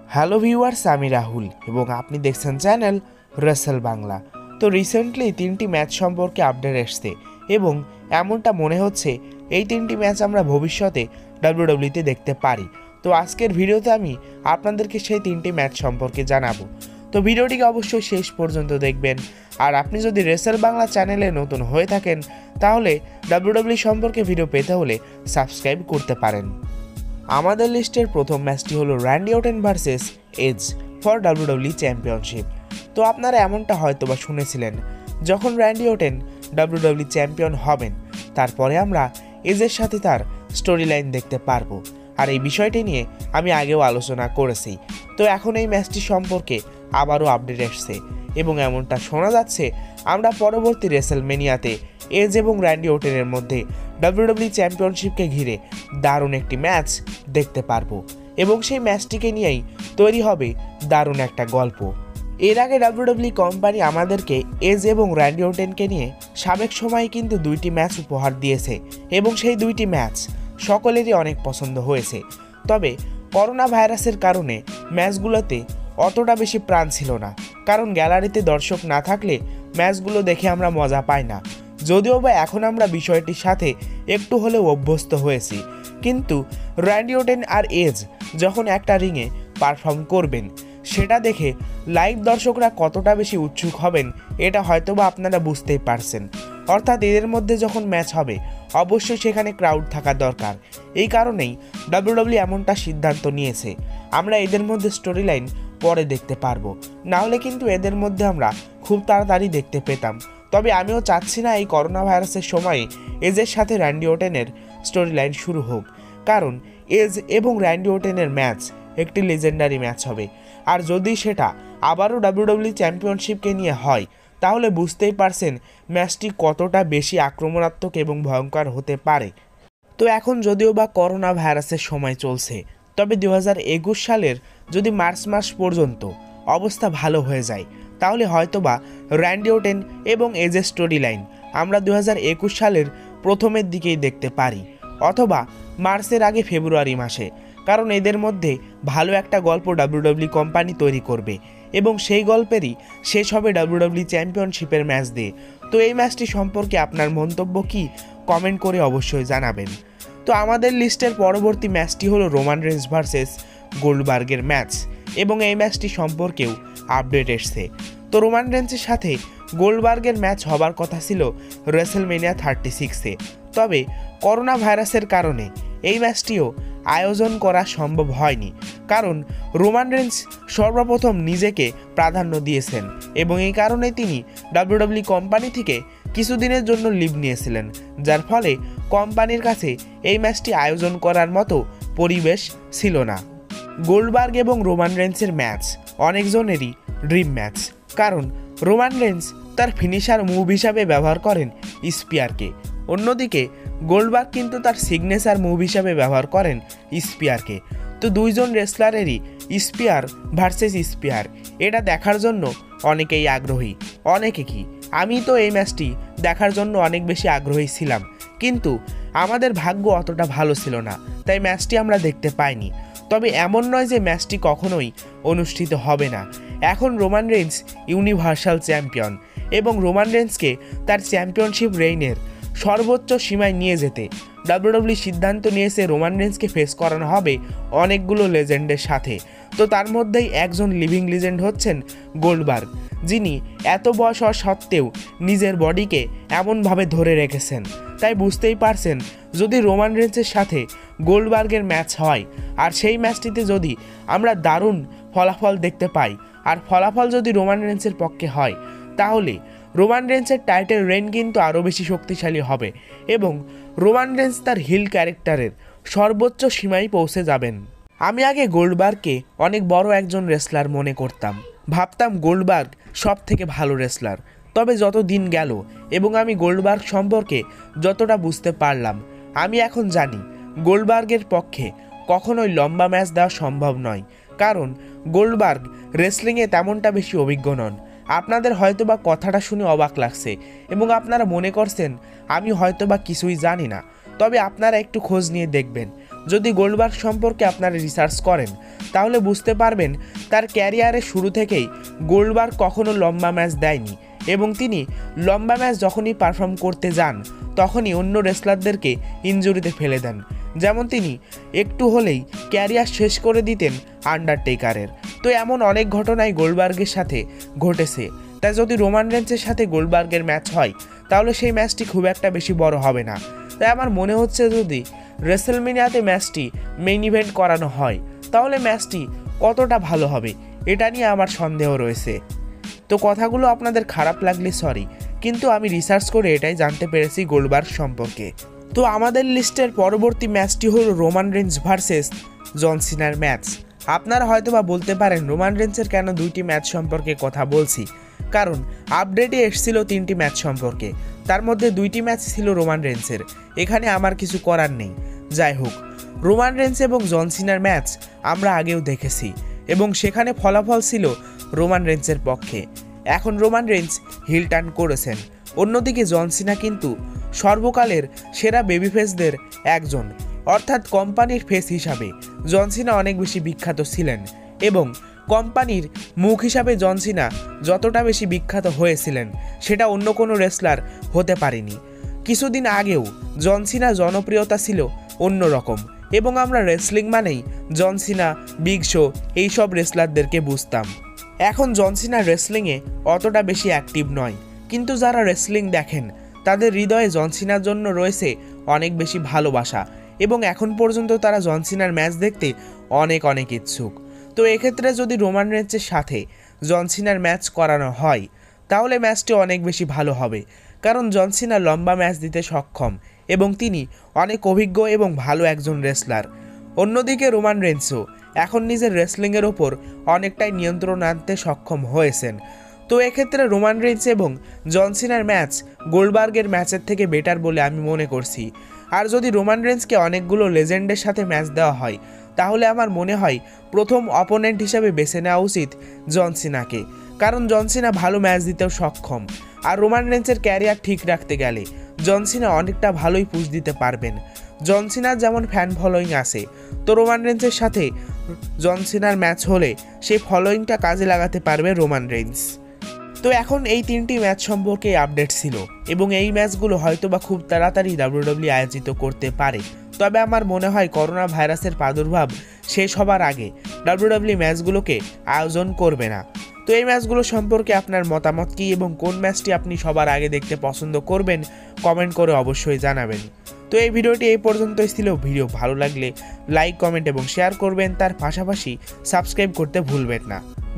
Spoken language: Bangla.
হ্যালো ভিউয়ার্স, আমি রাহুল এবং আপনি দেখছেন চ্যানেল রেসেল বাংলা। তো রিসেন্টলি 3টি ম্যাচ সম্পর্কে আপডেট এসছে এবং এমনটা মনে হচ্ছে এই 3টি ম্যাচ আমরা ভবিষ্যতে ডাব্লিউডাব্লিউতে দেখতে পারি। তো আজকের ভিডিওতে আমি আপনাদেরকে সেই 3টি ম্যাচ সম্পর্কে জানাবো। তো ভিডিওটিকে অবশ্যই শেষ পর্যন্ত দেখবেন। আর আপনি যদি রেসেল বাংলা চ্যানেলে নতুন হয়ে থাকেন তাহলে ডাব্লিউডাব্লিউ সম্পর্কে ভিডিও পেতে হলে সাবস্ক্রাইব করতে পারেন। আমাদের লিস্টের প্রথম ম্যাচটি হলো Randy Orton versus Edge for WWE championship. তো আপনারা এমনটা হয়তোবা শুনেছিলেন, যখন র্যান্ডি অর্টন ডাব্লিউডাব্লিউ চ্যাম্পিয়ন হবেন তারপরে আমরা এজের সাথে তার স্টোরি লাইন দেখতে পারবো। আর এই বিষয়টি নিয়ে আমি আগেও আলোচনা করেছি। তো এখন এই ম্যাচটি সম্পর্কে আবারও আপডেট এসছে এবং এমনটা শোনা যাচ্ছে আমরা পরবর্তী রেসেলমেনিয়াতে এজ এবং র্যান্ডি অর্টনের মধ্যে ডাব্লিউডাব্লিউ চ্যাম্পিয়নশিপকে ঘিরে দারুণ একটি ম্যাচ দেখতে পারবো এবং সেই ম্যাচটিকে নিয়েই তৈরি হবে দারুণ একটা গল্প। এর আগে ডাব্লিউডাব্লিউ কোম্পানি আমাদেরকে এজ এবং র্যান্ডি অর্টনকে নিয়ে সাবেক সময়ে কিন্তু 2টি ম্যাচ উপহার দিয়েছে এবং সেই 2টি ম্যাচ সকলেরই অনেক পছন্দ হয়েছে। তবে করোনা ভাইরাসের কারণে ম্যাচগুলোতে অতটা বেশি প্রাণ ছিল না, কারণ গ্যালারিতে দর্শক না থাকলে ম্যাচগুলো দেখে আমরা মজা পাই না। যদিও বা এখন আমরা বিষয়টির সাথে একটু হলেও অভ্যস্ত হয়েছি, কিন্তু র্যান্ডি অর্টন আর এজ যখন একটা রিংয়ে পারফর্ম করবেন সেটা দেখে লাইভ দর্শকরা কতটা বেশি উৎসুক হবেন এটা হয়তোবা আপনারা বুঝতেই পারছেন। অর্থাৎ এদের মধ্যে যখন ম্যাচ হবে অবশ্যই সেখানে ক্রাউড থাকা দরকার। এই কারণেই ডাব্লিউডাব্লিউ এমনটা সিদ্ধান্ত নিয়েছে। আমরা এদের মধ্যে স্টোরি লাইন পরে দেখতে পারবো, না হলে কিন্তু এদের মধ্যে আমরা খুব তাড়াতাড়ি দেখতে পেতাম। তবে আমিও চাচ্ছি না এই করোনা ভাইরাসের সময়ে এজের সাথে র্যান্ডি অর্টনের স্টোরি লাইন শুরু হোক, কারণ এজ এবং র্যান্ডি অর্টনের ম্যাচ একটি লেজেন্ডারি ম্যাচ হবে। আর যদি সেটা আবারও ডাব্লিউডাব্লিউ চ্যাম্পিয়নশিপকে নিয়ে হয় তাহলে বুঝতেই পারছেন ম্যাচটি কতটা বেশি আক্রমণাত্মক এবং ভয়ঙ্কর হতে পারে। তো এখন যদিও বা করোনা ভাইরাসের সময় চলছে, তবে 2021 সালের যদি মার্চ মাস পর্যন্ত অবস্থা ভালো হয়ে যায় তাহলে হয়তোবা র্যান্ডি অর্টন এবং এজের স্টোরি লাইন আমরা 2021 সালের প্রথমের দিকেই দেখতে পারি, অথবা মার্চের আগে ফেব্রুয়ারি মাসে, কারণ এদের মধ্যে ভালো একটা গল্প ডাব্লিউডাব্লিউ কোম্পানি তৈরি করবে এবং সেই গল্পেরই শেষ হবে ডাব্লিউডাব্লিউ চ্যাম্পিয়নশিপের ম্যাচ দিয়ে। তো এই ম্যাচটি সম্পর্কে আপনার মন্তব্য কি কমেন্ট করে অবশ্যই জানাবেন। তো আমাদের লিস্টের পরবর্তী ম্যাচটি হলো রোমান রেন্স ভার্সেস গোল্ডবার্গের ম্যাচ এবং এই ম্যাচটি সম্পর্কেও আপডেট এসছে। তো রোমান রেন্সের সাথে গোল্ডবার্গের ম্যাচ হবার কথা ছিল রেসেলমেনিয়া 36-এ, তবে করোনা ভাইরাসের কারণে এই ম্যাচটিও আয়োজন করা সম্ভব হয়নি, কারণ রোমান রেন্স সর্বপ্রথম নিজেকে প্রাধান্য দিয়েছেন এবং এই কারণে তিনি ডাব্লিউডাব্লিউ কোম্পানি থেকে কিছুদিনের জন্য লিভ নিয়েছিলেন, যার ফলে কোম্পানির কাছে এই ম্যাচটি আয়োজন করার মতো পরিবেশ ছিল না। গোল্ডবার্গ এবং রোমান রেন্সের ম্যাচ অনেকজনেরই ড্রিম ম্যাচ, কারণ রোমান রেন্স তার ফিনিশার মুভ হিসাবে ব্যবহার করেন স্পিয়ারকে, অন্যদিকে গোল্ডবার্গ কিন্তু তার সিগনেচার মুভ হিসাবে ব্যবহার করেন স্পিয়ারকে। তো দুইজন রেসলারেরই স্পিয়ার ভার্সেস স্পিয়ার এটা দেখার জন্য অনেকেই আগ্রহী, অনেকে কি আমি তো এই ম্যাচটি দেখার জন্য অনেক বেশি আগ্রহী ছিলাম, কিন্তু আমাদের ভাগ্য অতটা ভালো ছিল না, তাই ম্যাচটি আমরা দেখতে পাইনি। তবে এমন নয় যে ম্যাচটি কখনোই অনুষ্ঠিত হবে না। এখন রোমান রেন্স ইউনিভার্সাল চ্যাম্পিয়ন এবং রোমান রেন্সকে তার চ্যাম্পিয়নশিপ রেইনের সর্বোচ্চ সীমায় নিয়ে যেতে ডাব্লিউডাব্লিউ সিদ্ধান্ত নিয়েছে রোমান রেন্সকে ফেস করানো হবে অনেকগুলো লেজেন্ডের সাথে। তো তার মধ্যেই একজন লিভিং লিজেন্ড হচ্ছেন গোল্ডবার্গ, যিনি এত বয়স হওয়া সত্ত্বেও নিজের বডিকে এমনভাবে ধরে রেখেছেন। তাই বুঝতেই পারছেন যদি রোমান রেন্সের সাথে গোল্ডবার্গের ম্যাচ হয় আর সেই ম্যাচটিতে যদি আমরা দারুণ ফলাফল দেখতে পাই আর ফলাফল যদি রোমান রেন্সের পক্ষে হয় তাহলে রোমান রেন্সের টাইটেল রেইন কিন্তু আরও বেশি শক্তিশালী হবে এবং রোমান রেন্স তার হিল ক্যারেক্টারের সর্বোচ্চ সীমায় পৌঁছে যাবেন। আমি আগে গোল্ডবার্গকে অনেক বড় একজন রেসলার মনে করতাম, ভাবতাম গোল্ডবার্গ সব থেকে ভালো রেসলার। তবে যত দিন গেল এবং আমি গোল্ডবার্গ সম্পর্কে যতটা বুঝতে পারলাম, আমি এখন জানি গোল্ডবার্গের পক্ষে কখনোই লম্বা ম্যাচ দেওয়া সম্ভব নয়, কারণ গোল্ডবার্গ রেসলিংয়ে তেমনটা বেশি অভিজ্ঞ নন। আপনাদের হয়তোবা কথাটা শুনে অবাক লাগছে এবং আপনারা মনে করছেন আমি হয়তোবা কিছুই জানি না, তবে আপনারা একটু খোঁজ নিয়ে দেখবেন যদি গোল্ডবার্গ সম্পর্কে আপনারা রিসার্চ করেন তাহলে বুঝতে পারবেন তার ক্যারিয়ারের শুরু থেকেই গোল্ডবার্গ কখনো লম্বা ম্যাচ দেয়নি এবং তিনি লম্বা ম্যাচ যখনই পারফর্ম করতে যান তখনই অন্য রেসলারদেরকে ইনজুরিতে ফেলে দেন। যেমন তিনি একটু হলেই ক্যারিয়ার শেষ করে দিতেন আন্ডারটেকারের। তো এমন অনেক ঘটনাই গোল্ডবার্গের সাথে ঘটেছে। তাই যদি রোমান রেঞ্চের সাথে গোল্ডবার্গের ম্যাচ হয় তাহলে সেই ম্যাচটি খুব একটা বেশি বড় হবে না। তাই আমার মনে হচ্ছে যদি রেসেলমেনিয়াতে ম্যাচটি মেইন ইভেন্ট করানো হয় তাহলে ম্যাচটি কতটা ভালো হবে এটা নিয়ে আমার সন্দেহ রয়েছে। তো কথাগুলো আপনাদের খারাপ লাগলে সরি, কিন্তু আমি রিসার্চ করে এটাই জানতে পেরেছি গোল্ডবার্গ সম্পর্কে। তো আমাদের লিস্টের পরবর্তী ম্যাচটি হলো রোমান রেঞ্চ ভার্সেস জন সিনার ম্যাচ। আপনারা হয়তোবা বলতে পারেন রোমান রেঞ্চের কেন দুইটি ম্যাচ সম্পর্কে কথা বলছি, কারণ আপডেটে এসেছিল 3টি ম্যাচ সম্পর্কে, তার মধ্যে 2টি ম্যাচ ছিল রোমান রেঞ্চের। এখানে আমার কিছু করার নেই। যাই হোক, রোমান রেঞ্চ এবং জন সিনার ম্যাচ আমরা আগেও দেখেছি এবং সেখানে ফলাফল ছিল রোমান রেঞ্চের পক্ষে। এখন রোমান রেঞ্চ হিল টার্ন করেছেন। অন্যদিকে জন সিনা কিন্তু সর্বকালের সেরা বেবিফেসদের একজন, অর্থাৎ কোম্পানির ফেস হিসাবে জন সিনা অনেক বেশি বিখ্যাত ছিলেন এবং কোম্পানির মুখ হিসাবে জন সিনা যতটা বেশি বিখ্যাত হয়েছিলেন সেটা অন্য কোনো রেসলার হতে পারেনি। কিছুদিন আগেও জন সিনার জনপ্রিয়তা ছিল অন্যরকম এবং আমরা রেসলিং মানেই জন সিনা, বিগ শো এইসব রেসলারদেরকে বুঝতাম। এখন জন সিনা রেসলিংয়ে অতটা বেশি অ্যাক্টিভ নয়, কিন্তু যারা রেসলিং দেখেন তাদের হৃদয়ে জন সিনার জন্য রয়েছে অনেক বেশি ভালোবাসা এবং এখন পর্যন্ত তারা জন সিনার ম্যাচ দেখতে অনেক ইচ্ছুক। তো এক্ষেত্রে যদি রোমান রেঞ্চের সাথে জন সিনার ম্যাচ করানো হয় তাহলে ম্যাচটি অনেক বেশি ভালো হবে, কারণ জন সিনা লম্বা ম্যাচ দিতে সক্ষম এবং তিনি অনেক অভিজ্ঞ এবং ভালো একজন রেসলার। অন্যদিকে রোমান রেঞ্চও এখন নিজের রেসলিংয়ের ওপর অনেকটাই নিয়ন্ত্রণ আনতে সক্ষম হয়েছেন। তো এক্ষেত্রে রোমান রেঞ্চ এবং জন সিনার ম্যাচ গোল্ডবার্গের ম্যাচের থেকে বেটার বলে আমি মনে করছি। আর যদি রোমান রেঞ্চকে অনেকগুলো লেজেন্ডের সাথে ম্যাচ দেওয়া হয় তাহলে আমার মনে হয় প্রথম অপোনেন্ট হিসেবে বেছে নেওয়া উচিত জন সিনাকে, কারণ জন সিনা ভালো ম্যাচ দিতেও সক্ষম। আর রোমান রেঞ্চের ক্যারিয়ার ঠিক রাখতে গেলে জন সিনা অনেকটা ভালোই পুশ দিতে পারবেন। জন সিনার যেমন ফ্যান ফলোয়িং আছে, তো রোমান রেঞ্চের সাথে জন সিনার ম্যাচ হলে সেই ফলোয়িংটা কাজে লাগাতে পারবে রোমান রেঞ্চ। তো এখন এই 3টি ম্যাচ সম্পর্কে আপডেট ছিল এবং এই ম্যাচগুলো হয়তোবা খুব তাড়াতাড়ি ডাব্লিউডাব্লিউ আয়োজিত করতে পারে। তবে আমার মনে হয় করোনা ভাইরাসের প্রাদুর্ভাব শেষ হবার আগে ডাব্লিউডাব্লিউ ম্যাচগুলোকে আয়োজন করবে না। তো এই ম্যাচগুলো সম্পর্কে আপনার মতামত কী এবং কোন ম্যাচটি আপনি সবার আগে দেখতে পছন্দ করবেন কমেন্ট করে অবশ্যই জানাবেন। তো এই ভিডিওটি এই পর্যন্তই ছিল। ভিডিও ভালো লাগলে লাইক, কমেন্ট এবং শেয়ার করবেন, তার পাশাপাশি সাবস্ক্রাইব করতে ভুলবেন না।